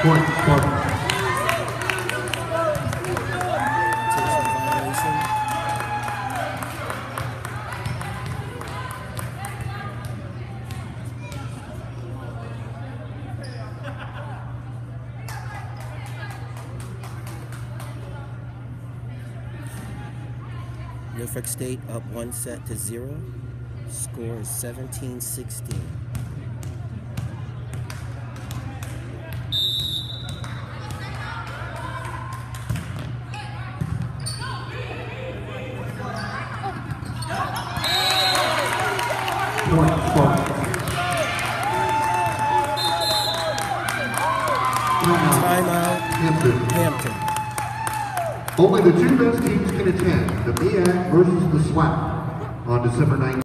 Point, Spartans. Norfolk State up 1-0. Score is 17-16. Point, Spartans. Timeout, Hampton. Only the two best teams can attend the MEAC versus the SWAC on December 19th.